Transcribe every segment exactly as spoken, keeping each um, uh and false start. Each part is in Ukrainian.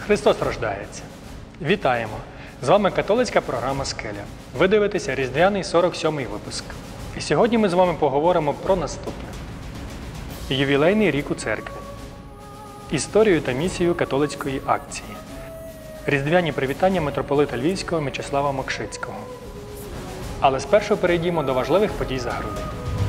Христос рождається! Вітаємо! З вами католицька програма «Скеля». Ви дивитеся різдвяний сорок сьомий випуск. І сьогодні ми з вами поговоримо про наступне. Ювілейний рік у церкві. Історію та місію католицької акції. Різдвяні привітання митрополита Львівського Мечислава Мокшицького. Але спершу перейдімо до важливих подій за грудень.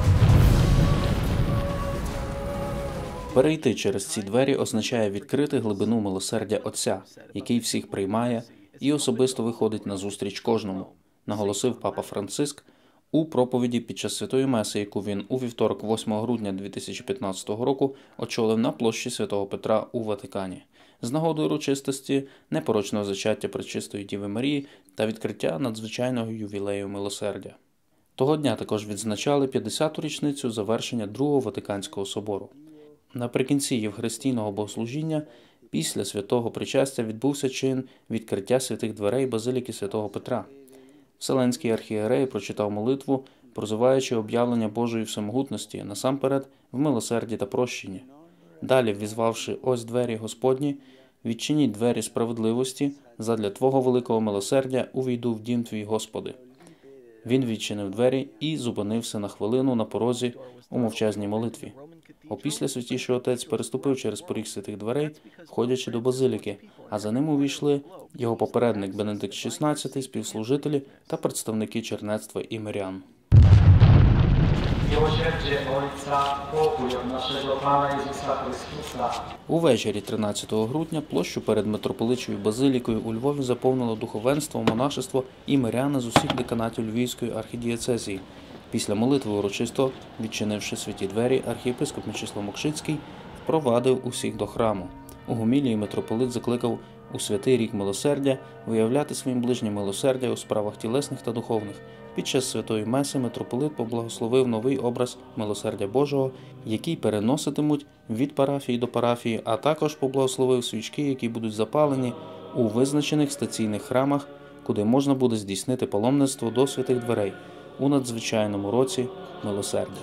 Перейти через ці двері означає відкрити глибину милосердя Отця, який всіх приймає і особисто виходить на зустріч кожному, наголосив папа Франциск у проповіді під час Святої Меси, яку він у вівторок восьмого грудня дві тисячі п'ятнадцятого року очолив на площі Святого Петра у Ватикані з нагодою урочистості непорочного зачаття Пречистої Діви Марії та відкриття надзвичайного ювілею милосердя. Того дня також відзначали п'ятдесяту річницю завершення Другого Ватиканського собору. Наприкінці Євхаристійного богослужіння після святого причастя відбувся чин відкриття святих дверей базиліки Святого Петра. Вселенський архієрей прочитав молитву, прозиваючи об'явлення Божої всемогутності, насамперед в милосерді та прощенні. Далі, ввізвавши «Ось двері Господні», «Відчиніть двері справедливості, задля Твого великого милосердя увійду в дім Твій, Господи». Він відчинив двері і зупинився на хвилину на порозі у мовчазній молитві. Опісля Святіший Отець переступив через поріг святих дверей, входячи до базиліки, а за ним увійшли його попередник Бенедикт шістнадцятий, співслужителі та представники чернецтва і мирян. Увечері тринадцятого грудня площу перед митрополичою базилікою у Львові заповнило духовенство, монашество і миряни з усіх деканатів Львівської архідієцезії. Після молитви урочисто, відчинивши святі двері, архієпископ Мечислав Мокшицький впровадив усіх до храму. У гомілії митрополит закликав у святий рік милосердя виявляти своїм ближнім милосердя у справах тілесних та духовних. Під час Святої Меси митрополит поблагословив новий образ милосердя Божого, який переноситимуть від парафії до парафії, а також поблагословив свічки, які будуть запалені у визначених стаційних храмах, куди можна буде здійснити паломництво до святих дверей у надзвичайному році милосердя.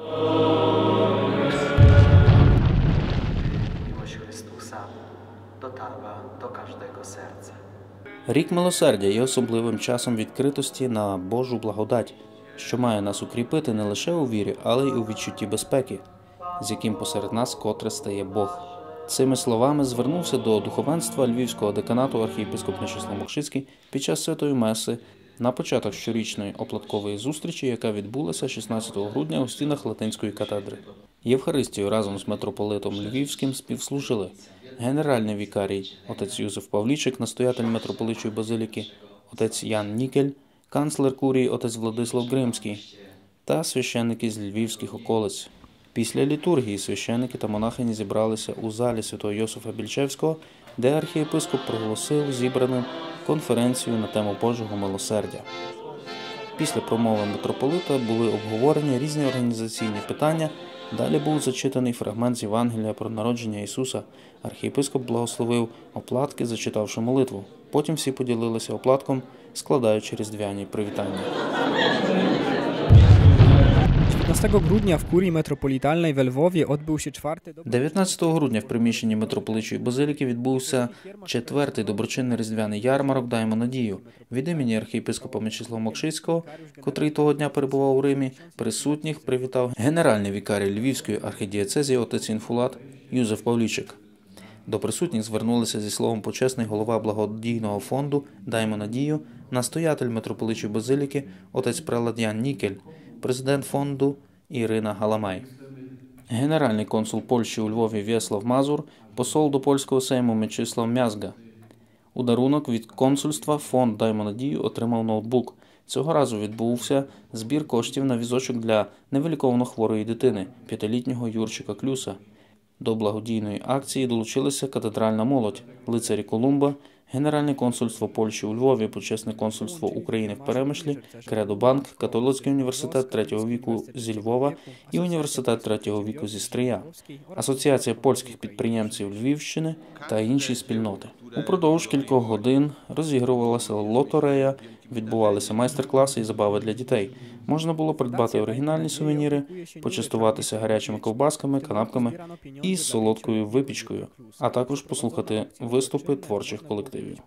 Рік милосердя є особливим часом відкритості на Божу благодать, що має нас укріпити не лише у вірі, але й у відчутті безпеки, з яким посеред нас котре стає Бог. Цими словами звернувся до духовенства Львівського деканату архієпископ Мечислав Мокшицький під час Святої Меси на початок щорічної оплаткової зустрічі, яка відбулася шістнадцятого грудня у стінах Латинської катедри. Євхаристію разом з митрополитом Львівським співслужили генеральний вікарій отець Юзеф Павлічик, настоятель митрополичої базиліки, отець Ян Нікель, канцлер курії отець Владислав Гримський та священники з львівських околиць. Після літургії священники та монахині зібралися у залі святого Йосифа Більчевського, де архієпископ проголосив зібраним конференцію на тему Божого милосердя. Після промови митрополита були обговорені різні організаційні питання. Далі був зачитаний фрагмент з Євангелія про народження Ісуса. Архієпископ благословив оплатки, зачитавши молитву. Потім всі поділилися оплатком, складаючи різдвяні привітання. дев'ятнадцятого грудня в курії митрополітальної в Львові відбувся четвертий дев'ятнадцятого грудня в приміщенні митрополичої базиліки відбувся четвертий доброчинний різдвяний ярмарок «Даймо надію». Від імені архієпископа Мечислава Мокшицького, котрий того дня перебував у Римі, присутніх привітав генеральний вікарій Львівської архідієцезії отець Інфулат Юзеф Павлічик. До присутніх звернулися зі словом почесний голова благодійного фонду «Даймо надію», настоятель митрополичої базиліки отець прелат Ян Нікель, президент фонду Ірина Галамай, генеральний консул Польщі у Львові В'єслав Мазур, посол до польського сейму Мечислав Мязга. У дарунок від консульства фонд «Даймо надію» отримав ноутбук. Цього разу відбувся збір коштів на візочок для невиліковно хворої дитини, п'ятилітнього Юрчика Клюса. До благодійної акції долучилися катедральна молодь, лицарі Колумба, Генеральне консульство Польщі у Львові, Почесне консульство України в Перемишлі, Кредобанк, Католицький університет третього віку зі Львова і університет третього віку зі Стрия, Асоціація польських підприємців Львівщини та інші спільноти. Упродовж кількох годин розігрувалася лотерея Відбувалися майстер-класи і забави для дітей. Можна було придбати оригінальні сувеніри, почастуватися гарячими ковбасками, канапками і солодкою випічкою, а також послухати виступи творчих колективів.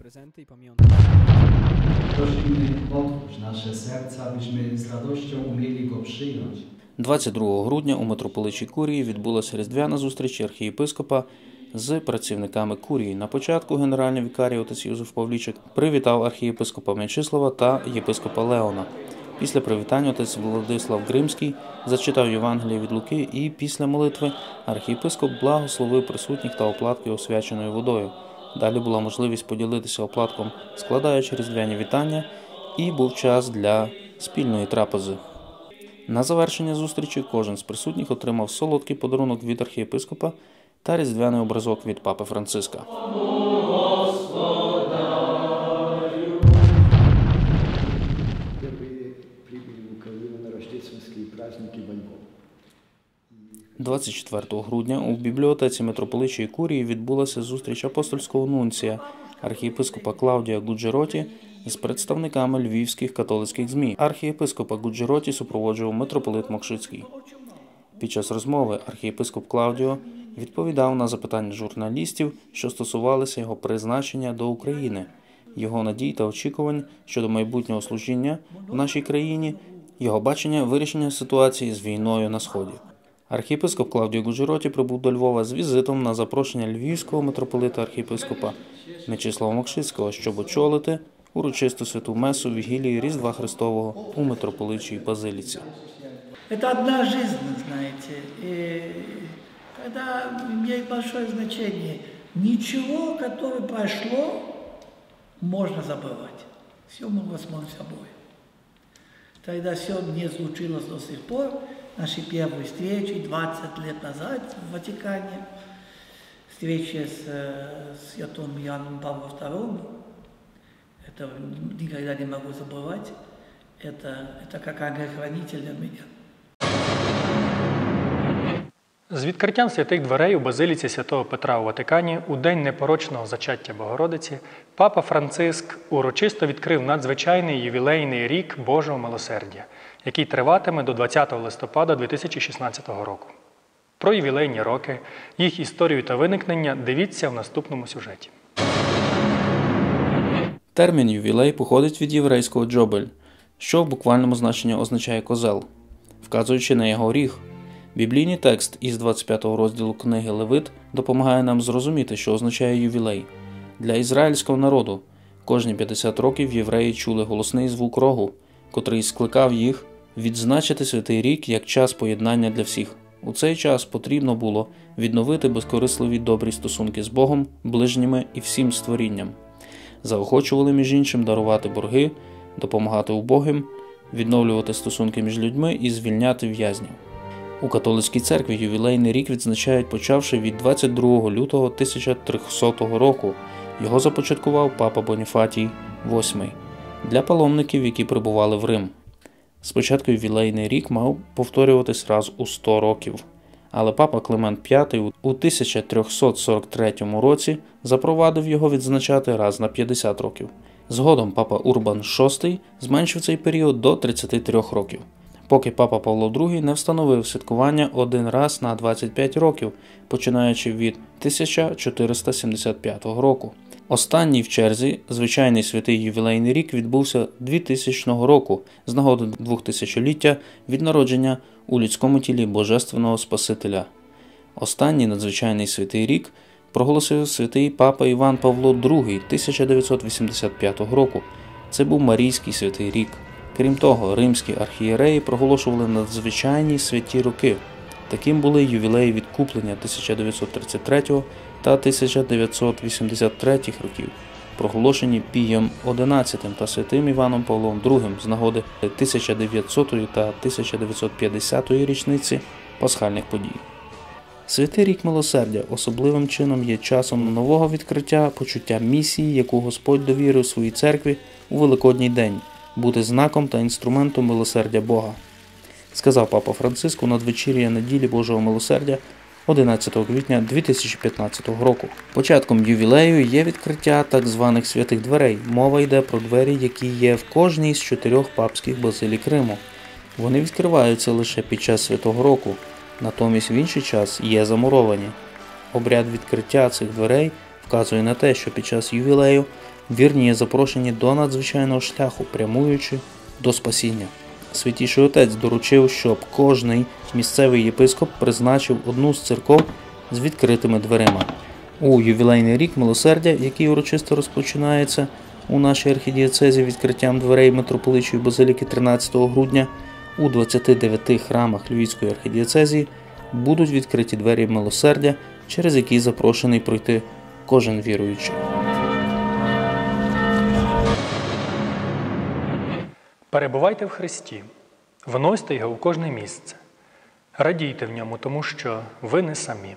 Prosimy, otwórz nasze serca, byśmy z radością umieli go przyjąć. двадцять другого грудня у митрополичій Курії відбулася різдвяна зустріч архієпископа з працівниками Курії. На початку генеральний вікарій отець Юзеф Павлічик привітав архієпископа М'ячислава та єпископа Леона. Після привітання отець Владислав Гримський зачитав Євангеліє від Луки, і після молитви архієпископ благословив присутніх та оплатки освяченою водою. Далі була можливість поділитися оплатком, складаючи різдвяні вітання, і був час для спільної трапези. На завершення зустрічі кожен з присутніх отримав солодкий подарунок від архієпископа та різдвяний образок від папи Франциска. двадцять четвертого грудня у бібліотеці митрополичої Курії відбулася зустріч апостольського нунція архієпископа Клаудія Гуджероті з представниками львівських католицьких ЗМІ. Архієпископа Гуджероті супроводжував митрополит Мокшицький. Під час розмови архієпископ Клаудіо відповідав на запитання журналістів, що стосувалися його призначення до України, його надій та очікувань щодо майбутнього служіння в нашій країні, його бачення вирішення ситуації з війною на Сході. Архієпископ Клаудіо Гуджероті прибув до Львова з візитом на запрошення львівського митрополита архієпископа М'ячислава Мокшицького, щоб очолити урочисту святу месу вігілії Різдва Христового у митрополичій Базиліці. Это одна жизнь, знаете, и когда имеет большое значение, ничего, которое прошло, можно забывать. Все мы возьмем с собой. Тогда все не случилось до сих пор. Наши первые встречи двадцать лет назад в Ватикане, встреча с, с святым Иоанном Павлом вторым, это никогда не могу забывать. Это, это как ангел-хранитель для меня. З відкриттям святих дверей у Базиліці святого Петра у Ватикані у день непорочного зачаття Богородиці папа Франциск урочисто відкрив надзвичайний ювілейний рік Божого милосердя, який триватиме до двадцятого листопада дві тисячі шістнадцятого року. Про ювілейні роки, їх історію та виникнення дивіться в наступному сюжеті. Термін «ювілей» походить від єврейського «джобель», що в буквальному значенні означає «козел», вказуючи на його ріг. Біблійний текст із двадцять п'ятого розділу книги Левит допомагає нам зрозуміти, що означає ювілей. Для ізраїльського народу кожні п'ятдесят років євреї чули голосний звук рогу, котрий скликав їх відзначити святий рік як час поєднання для всіх. У цей час потрібно було відновити безкорисливі добрі стосунки з Богом, ближніми і всім створінням. Заохочували між іншим дарувати борги, допомагати убогим, відновлювати стосунки між людьми і звільняти в'язнів. У католицькій церкві ювілейний рік відзначають, почавши від двадцять другого лютого тисяча трьохсотого року. Його започаткував папа Боніфатій восьмий для паломників, які прибували в Рим. Спочатку ювілейний рік мав повторюватись раз у сто років, але папа Климент п'ятий у тисяча триста сорок третьому році запровадив його відзначати раз на п'ятдесят років. Згодом папа Урбан шостий зменшив цей період до тридцяти трьох років, поки папа Павло другий не встановив святкування один раз на двадцять п'ять років, починаючи від тисяча чотириста сімдесят п'ятого року. Останній в черзі, звичайний святий ювілейний рік, відбувся двотисячного року з нагоди двохтисячоліття від народження у людському тілі Божественного Спасителя. Останній надзвичайний святий рік проголосив святий папа Іван Павло другий тисяча дев'ятсот вісімдесят п'ятого року. Це був Марійський святий рік. Крім того, римські архієреї проголошували надзвичайні святі роки. Таким були ювілеї відкуплення тисяча дев'ятсот тридцять третього та тисяча дев'ятсот вісімдесят третього років, проголошені Пієм одинадцятим та святим Іваном Павлом другим з нагоди тисяча дев'ятсотої та тисяча дев'ятсот п'ятдесятої річниці пасхальних подій. Святий рік милосердя особливим чином є часом нового відкриття почуття місії, яку Господь довірив своїй церкві у Великодній день, бути знаком та інструментом милосердя Бога. Сказав папа Франциск у надвечір'я неділі Божого милосердя, одинадцятого квітня дві тисячі п'ятнадцятого року. Початком ювілею є відкриття так званих святих дверей. Мова йде про двері, які є в кожній з чотирьох папських базилік Риму. Вони відкриваються лише під час святого року, натомість в інший час є замуровані. Обряд відкриття цих дверей вказує на те, що під час ювілею вірні є запрошені до надзвичайного шляху, прямуючи до спасіння. Святіший Отець доручив, щоб кожний місцевий єпископ призначив одну з церков з відкритими дверима. У ювілейний рік милосердя, який урочисто розпочинається у нашій архідієцезі відкриттям дверей митрополичої базиліки тринадцятого грудня, у двадцяти дев'яти храмах Львівської архідієцезії будуть відкриті двері милосердя, через які запрошений пройти кожен віруючий. Перебувайте в Христі, вносьте його у кожне місце. Радійте в ньому, тому що ви не самі.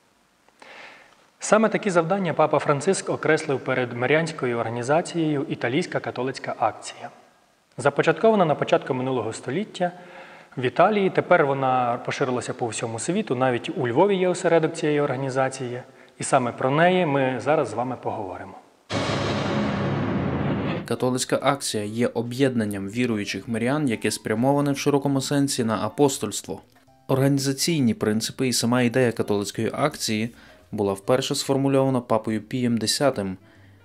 Саме такі завдання Папа Франциск окреслив перед Мирянською організацією «Італійська католицька акція». Започаткована на початку минулого століття в Італії, тепер вона поширилася по всьому світу, навіть у Львові є осередок цієї організації, і саме про неї ми зараз з вами поговоримо. Католицька акція є об'єднанням віруючих мирян, яке спрямоване в широкому сенсі на апостольство. Організаційні принципи і сама ідея католицької акції була вперше сформульована папою Пієм Десятим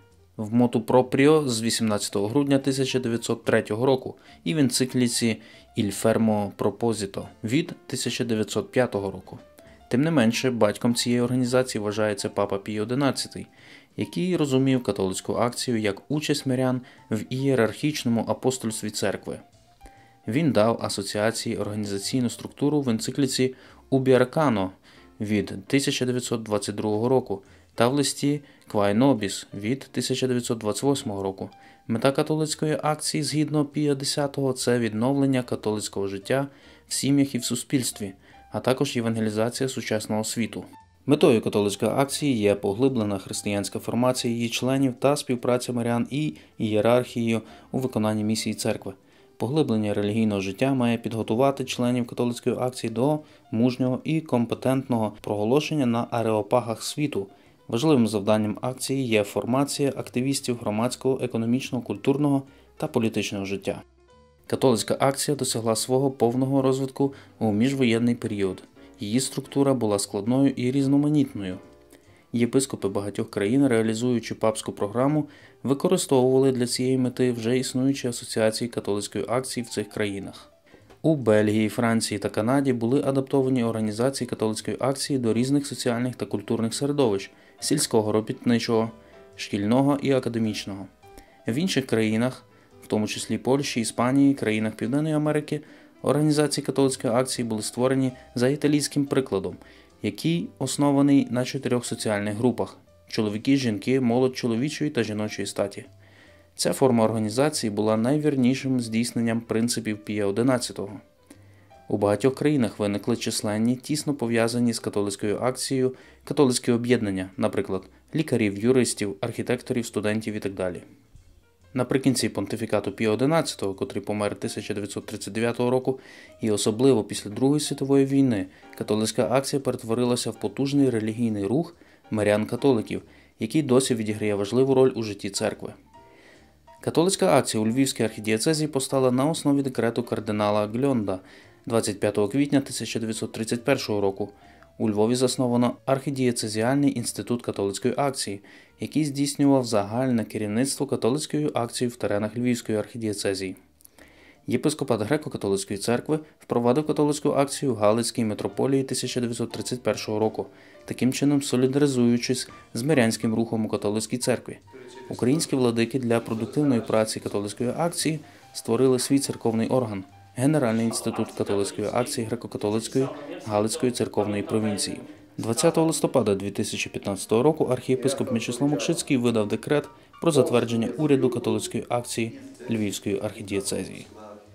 в моту пропріо з вісімнадцятого грудня тисяча дев'ятсот третього року і в енцикліці «Il fermo proposito» від тисяча дев'ятсот п'ятого року. Тим не менше, батьком цієї організації вважається папа Пій Одинадцятий, який розумів католицьку акцію як участь мирян в ієрархічному апостольстві церкви. Він дав асоціації організаційну структуру в енцикліці «Ubi Arcano» від тисяча дев'ятсот двадцять другого року та в листі «Quae Nobis» від тисяча дев'ятсот двадцять восьмого року. Мета католицької акції, згідно Пія Десятого, це відновлення католицького життя в сім'ях і в суспільстві, а також євангелізація сучасного світу. Метою католицької акції є поглиблена християнська формація її членів та співпраця мирян і ієрархією у виконанні місії церкви. Поглиблення релігійного життя має підготувати членів католицької акції до мужнього і компетентного проголошення на ареопагах світу. Важливим завданням акції є формація активістів громадського, економічного, культурного та політичного життя. Католицька акція досягла свого повного розвитку у міжвоєнний період. Її структура була складною і різноманітною. Єпископи багатьох країн, реалізуючи папську програму, використовували для цієї мети вже існуючі асоціації католицької акції в цих країнах. У Бельгії, Франції та Канаді були адаптовані організації католицької акції до різних соціальних та культурних середовищ – сільського, робітничого, шкільного і академічного. В інших країнах, в тому числі Польщі, Іспанії, країнах Південної Америки, організації католицької акції були створені за італійським прикладом, який оснований на чотирьох соціальних групах – чоловіки, жінки, молодь чоловічої та жіночої статі. Ця форма організації була найвірнішим здійсненням принципів Пія Одинадцятого. У багатьох країнах виникли численні, тісно пов'язані з католицькою акцією католицькі об'єднання, наприклад, лікарів, юристів, архітекторів, студентів і так далі. Наприкінці понтифікату Пія Одинадцятого, котрий помер тисяча дев'ятсот тридцять дев'ятого року, і особливо після Другої світової війни, католицька акція перетворилася в потужний релігійний рух мирян-католиків, який досі відіграє важливу роль у житті церкви. Католицька акція у Львівській архідієцезії постала на основі декрету кардинала Гльонда двадцять п'ятого квітня тисяча дев'ятсот тридцять першого року. У Львові засновано архідієцезіальний інститут католицької акції, який здійснював загальне керівництво католицькою акцією в теренах Львівської архідієцезії. Єпископат Греко-католицької церкви впровадив католицьку акцію в Галицькій митрополії тисяча дев'ятсот тридцять першого року, таким чином солідаризуючись з мирянським рухом у католицькій церкві. Українські владики для продуктивної праці католицької акції створили свій церковний орган – Генеральний інститут католицької акції Греко-католицької Галицької церковної провінції. двадцятого листопада дві тисячі п'ятнадцятого року архієпископ Мечислав Мокшицький видав декрет про затвердження уряду католицької акції Львівської архідієцезії.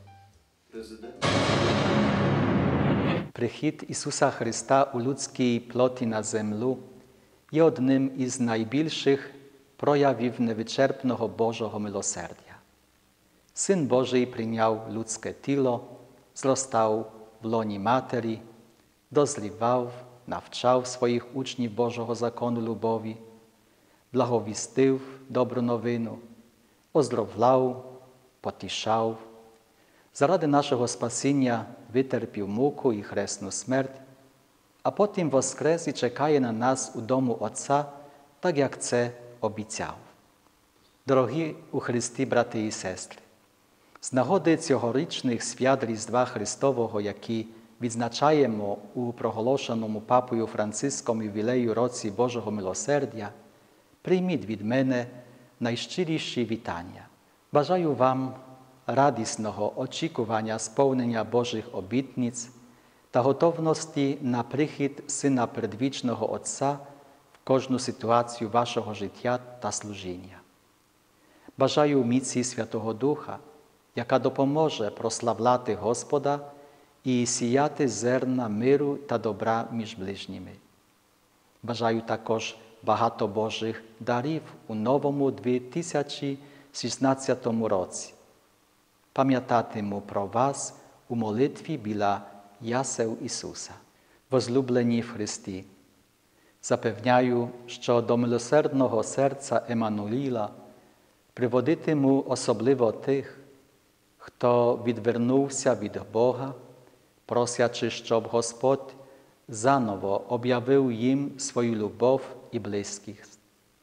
Прихід Ісуса Христа у людській плоті на землю є одним із найбільших проявів невичерпного Божого милосердя. Син Божий прийняв людське тіло, зростав в лоні матері, дозрівав, навчав своїх учнів Божого закону любові, благовістив добру новину, оздоровляв, потішав, заради нашого спасіння витерпів муку і хресну смерть, а потім воскрес і чекає на нас у дому Отця, так як це обіцяв. Дорогі у Христі, брати і сестри, з нагоди цьогорічних свят Різдва Христового, які відзначаємо у проголошеному Папою Франциском ювілею році Божого милосердя, прийміть від мене найщиріші вітання. Бажаю вам радісного очікування сповнення Божих обітниць та готовності на прихід Сина Предвічного Отця в кожну ситуацію вашого життя та служіння. Бажаю міці Святого Духа, яка допоможе прославляти Господа і сіяти зерна миру та добра між ближніми. Бажаю також багато Божих дарів у новому дві тисячі шістнадцятому році. Пам'ятатиму про вас у молитві біля ясел Ісуса. Возлюблені в Христі, запевняю, що до милосердного серця Еммануїла приводитиму особливо тих, хто відвернувся від Бога, просячи, щоб Господь заново об'явив їм свою любов і близькість.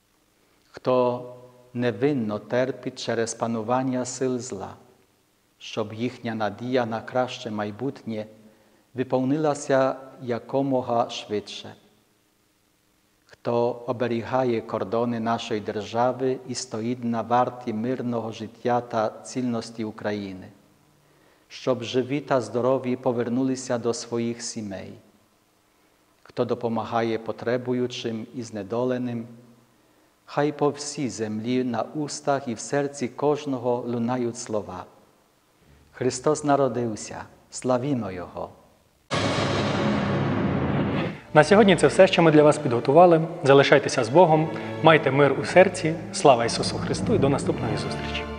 Хто невинно терпить через панування сил зла, щоб їхня надія на краще майбутнє виповнилася якомога швидше. Хто оберігає кордони нашої держави і стоїть на варті мирного життя та цільності України, щоб живі та здорові повернулися до своїх сімей. Хто допомагає потребуючим і знедоленим, хай по всій землі на устах і в серці кожного лунають слова. Христос народився, славімо Його! На сьогодні це все, що ми для вас підготували. Залишайтеся з Богом, майте мир у серці. Слава Ісусу Христу і до наступної зустрічі!